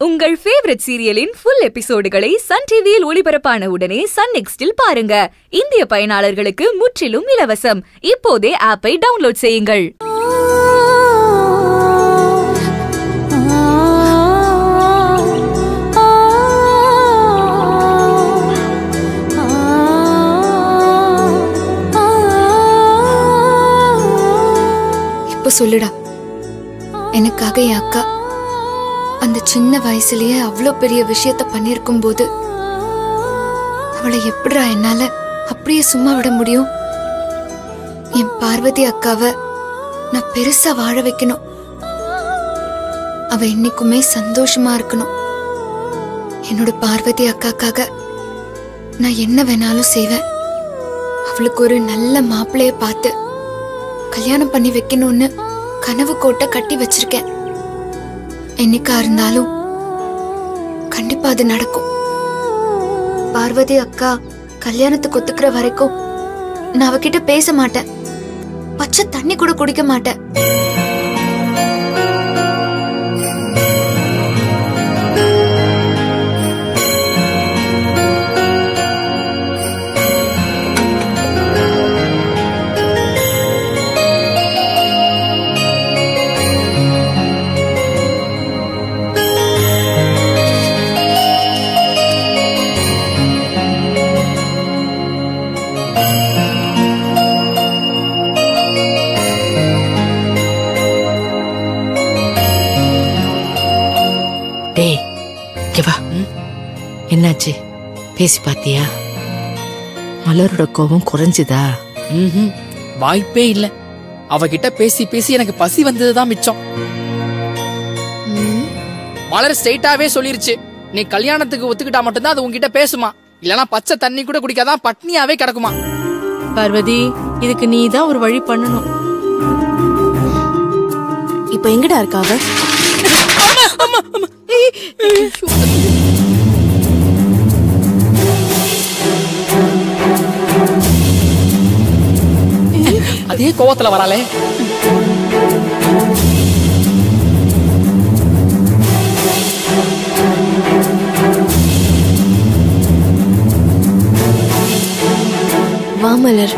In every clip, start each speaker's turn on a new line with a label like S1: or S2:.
S1: உங்கள் ஃபேவரட் சீரியலின் ஃபுல் எபிசோடுகளை சன் டிவியில் ஒளிபரப்பான உடனே சன் நெக்ஸ்டில் பாருங்க. இந்திய பயனாளர்களுக்கு முற்றிலும் இலவசம். இப்போதே ஆப்பை டவுன்லோட் செய்யுங்கள்.
S2: இப்ப சொல்லுடா, எனக்காக என் அக்கா அந்த சின்ன வயசுலயே அவ்வளோ பெரிய விஷயத்த பண்ணிருக்கும் போது அவளை எப்படிடா என்னால அப்படியே சும்மா விட முடியும்? என் பார்வதி அக்காவை நான் பெருசா வாழ வைக்கணும். அவ என்னைக்குமே சந்தோஷமா இருக்கணும். என்னோட பார்வதி அக்காக்காக நான் என்ன வேணாலும் செய்வேன். அவளுக்கு ஒரு நல்ல மாப்பிள்ளைய பார்த்து கல்யாணம் பண்ணி வைக்கணும்னு கனவு கோட்டை கட்டி வச்சிருக்கேன். என்னைக்கா இருந்தாலும் கண்டிப்பா அது நடக்கும். பார்வதி அக்கா கல்யாணத்துக்கு ஒத்துக்கிற வரைக்கும் நான் அவகிட்ட பேச மாட்டேன். பச்சை தண்ணி கூட குடிக்க மாட்டேன்.
S3: டேய், கேவா, என்னாச்சு? பேசி பாத்தியா? மலரோட கோபம் குறைஞ்சுதா?
S4: வாய்ப்பே இல்ல. அவகிட்ட பேசி பேசி எனக்கு பசி வந்ததுதான் மிச்சம். மலர் ஸ்ட்ரெயிட்டாவே சொல்லிருச்சு, நீ கல்யாணத்துக்கு ஒத்துக்கிட்டா மட்டும்தான் அது உன்கிட்ட பேசுமா, இல்லனா பச்சை தண்ணி கூட குடிக்காதான் பட்னியாவே கிடக்குமா.
S3: பார்வதி, இதுக்கு நீ தான் ஒரு வழி பண்ணணும். இப்ப எங்கடா இருக்கா அவ?
S4: அதே கோவத்துல வராளே.
S3: வா மலர்.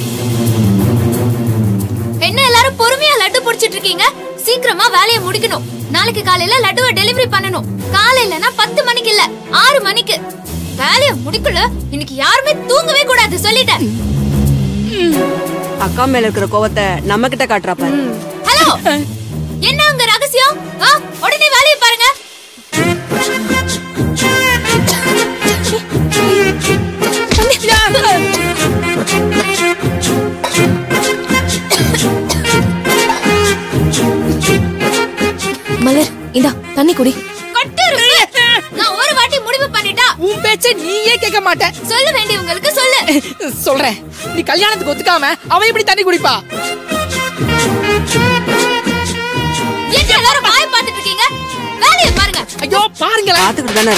S2: என்ன எல்லாரும் பொறுமையா லட்டு புடிச்சிட்டு இருக்கீங்க? சீக்கிரமா வேலையை முடிக்கணும். நாளைக்கு காலையில லட்டுவை டெலிவரி பண்ணணும். காலையிலனா 10 மணிக்கு இல்ல, 6 மணிக்கு. வேலையை முடிக்கல இன்னைக்கு யாருமே தூங்கவே கூடாது சொல்லிட்டேன்.
S5: அக்கா மேல இருக்கிற கோவத்தை நம்ம கிட்ட காட்டுறா பாரு.
S2: ஹலோ, என்ன உங்க ரகசியம்? உடனே வேலையை பாருங்க.
S3: மலர், இந்தா தண்ணி குடி.
S2: நான் ஒரு வாட்டி முடிவு பண்ணிட்டா
S4: உன் பேச்ச நீயே கேட்க மாட்டேன்.
S2: சொல்ல வேண்டியவங்களுக்கு சொல்லு.
S4: சொல்றேன், நீ கல்யாணத்துக்கு ஒத்துக்காம அவன் எப்படி தண்ணி குடிப்பா?
S2: என்ன எல்லாரும் வாயை பார்த்துட்டு இருக்கீங்க? வேலையை பாருங்க.
S4: ஐயோ பாருங்களேன்.
S5: பாத்துக்கிட்டு தானே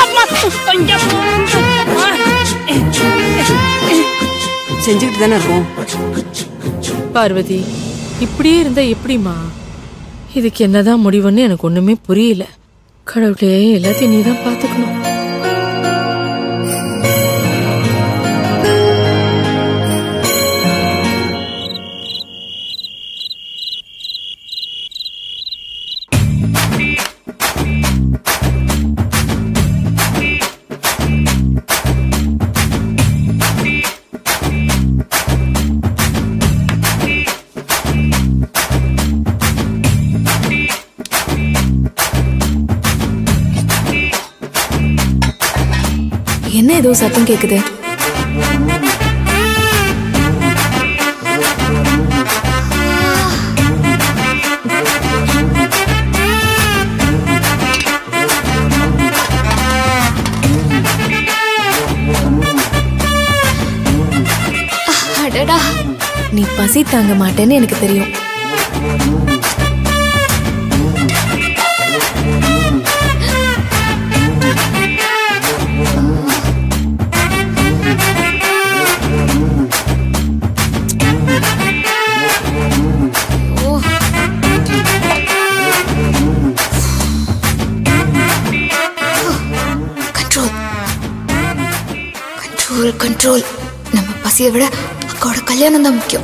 S5: செஞ்சுக்கிட்டு தானே இருக்கோம்.
S3: பார்வதி, இப்படியே இருந்தா எப்படிமா? இதுக்கு என்னதான் முடிவுன்னு எனக்கு ஒண்ணுமே புரியல. கடவுளே, எல்லாத்தையும் நீதான் பாத்துக்கணும். என்ன ஏதோ சத்தம் கேக்குது?
S2: அடடா,
S3: நீ பசி தாங்க மாட்டேன்னு எனக்கு தெரியும்.
S2: Full control. நம்ம பசியை விட அக்காவோட கல்யாணம் தான் முக்கியம்.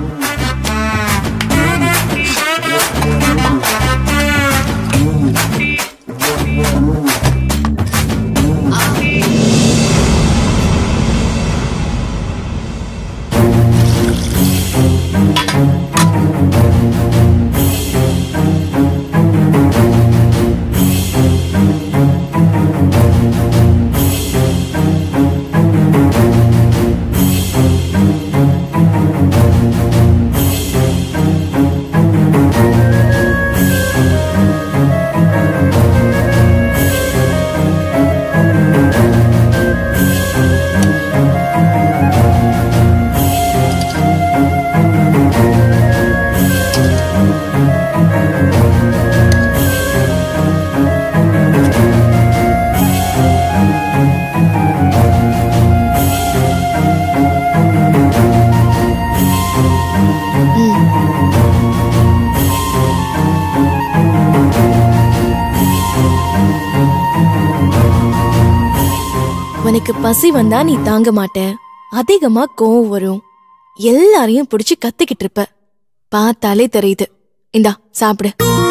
S6: உனக்கு பசி வந்தா நீ தாங்க மாட்ட, அதிகமா கோவம் வரும், எல்லாரையும் பிடிச்சு கத்திக்கிட்டு இருப்ப. பார்த்தாலே தெரியுது. இந்தா சாப்பிடு.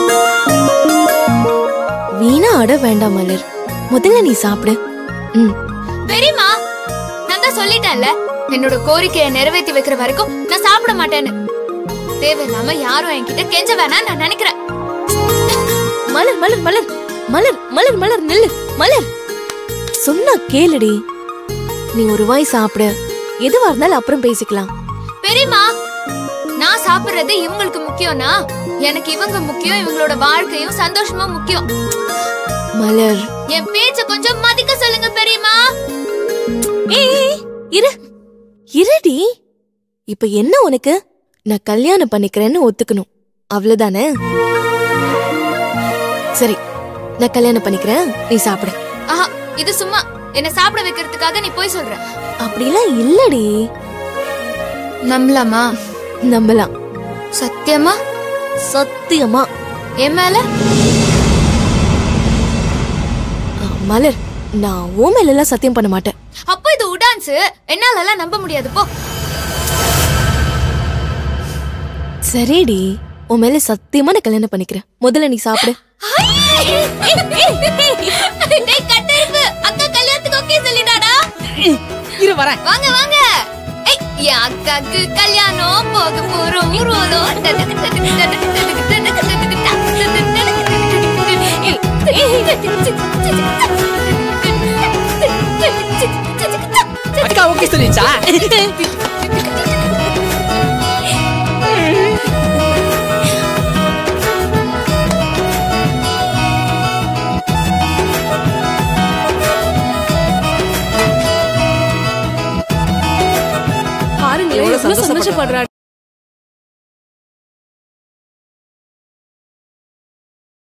S6: வீணா ஆட வேண்டாம் மலர், முதல்ல நீ சாப்பிடு.
S2: பெரியம்மா, நான் தான் சொல்லிட்டேன்ல, என்னோட கோரிக்கையை நிறைவேற்றி வைக்கிற வரைக்கும் நான் சாப்பிட மாட்டேன்னு. தேவையில்லாம யாரும் என்கிட்ட கெஞ்ச வேணாம் நான் நினைக்கிறேன்.
S6: மலர் மலர் மலர் மலர் மலர் மலர் நில்லு. மலர் சொன்னா கேளுடி. நீ ஒரு வாய் சாப்பிடு, எதுவா இருந்தாலும் அப்புறம் பேசிக்கலாம்.
S2: பெரியம்மா, நான் சாப்பிடுறது இவங்களுக்கு முக்கியம்னா எனக்கு இவங்க முக்கியம், இவங்களோட வாழ்க்கையும் சந்தோஷமும் முக்கியம்.
S6: மலர்,
S2: என் பேச்ச கொஞ்சம் மதிக்க சொல்லுங்க பெரியம்மா.
S6: இரு இருடி. இப்ப என்ன உனக்கு? நான் கல்யாணம் பண்ணிக்கிறேன்னு ஒத்துக்கணும், அவ்வளவுதானே? சரி, நான் கல்யாணம் பண்ணிக்கிறேன், நீ சாப்பிடு.
S2: ஆஹா, இது சும்மா என்ன சாப்பிட வைக்கிறதுக்காக நீ போய் சொல்ற.
S6: அப்படிலாம் இல்லடி.
S2: நம்பலாமா?
S6: நம்பலாம்.
S2: சத்தியமா?
S6: சத்தியமா.
S2: என் மேல?
S6: மலர், நான் உன் மேல எல்லாம் சத்தியம் பண்ண மாட்டேன்.
S2: அப்போ இது உடான்ஸ், என்னால எல்லாம் நம்ப முடியாது. போ.
S6: சரிடி, உன் மேல சத்தியமா நான் கல்யாணம் பண்ணிக்கிறேன், முதல்ல நீ சாப்பிடு.
S2: அக்கா கல்யாணத்துக்கு ஓகே சொல்லிட்டாடா.
S4: இரு வரேன்.
S2: வாங்க வாங்க. என் அக்காக்கு கல்யாணம் போக போறோம்.
S4: அக்கா ஓகே சொல்லிச்சா?
S3: பாருங்களேன், எவ்வளவு சந்தோஷப்படுறாரு.